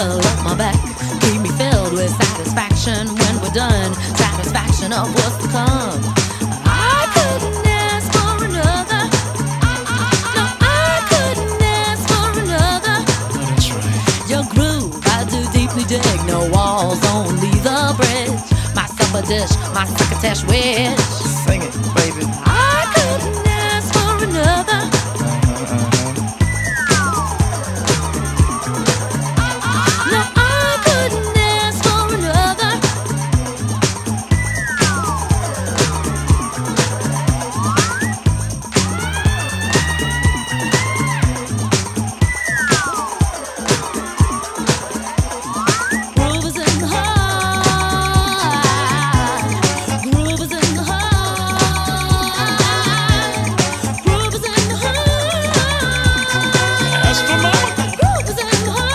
thrill up my back, keep me filled with satisfaction when we're done, satisfaction of what's to come. I couldn't ask for another. No, I couldn't ask for another. That's right. Your groove, I do deeply dig. No walls, only the bridge. My supper dish, my succotash wish. Sing it, baby. I couldn't ask for another. No, I couldn't ask for another. Groove is in the heart. Groove is in the heart. Groove is in the heart. Ask for mama. Groove is in the heart.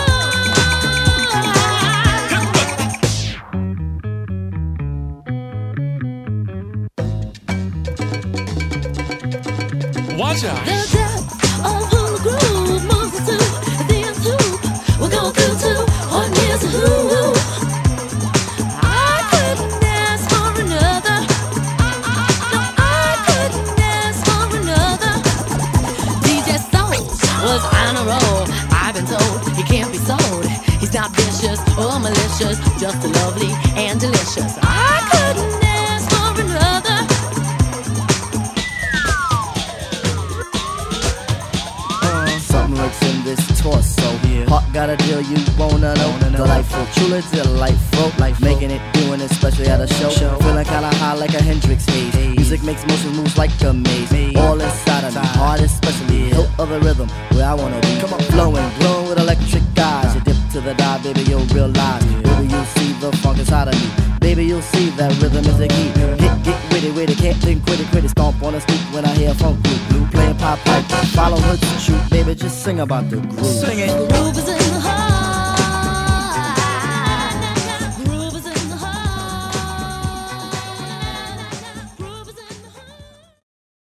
Watch out. The depth of who the groove moves us to the nth hoop. We're going through to what nears a who. I couldn't ask for another. No, I couldn't ask for another. DJ Soul was on a roll. I've been told he can't be sold. He's not vicious or malicious, just lovely and delicious. I couldn't ask for another. Something lurks in this torso. Heart got a deal you wanna know. Delightful, truly delightful. Making it, doing it, especially at a show. Feeling kinda high like a Hendrix haze. Music makes motion moves like a maze. All inside of me, heart especially. Hilt of the rhythm, where I wanna be. Come on, flowing, glowing with electric eyes. You dip to the dive, baby, you'll realize. Baby, you'll see the funk inside of me. Baby, you'll see that rhythm is the key. Get witty, can't think quitty. Stomp on the stoop when I hear funk blue. Playing pop pipe, follow her to shoot. Baby, just sing about the groove. Sing it.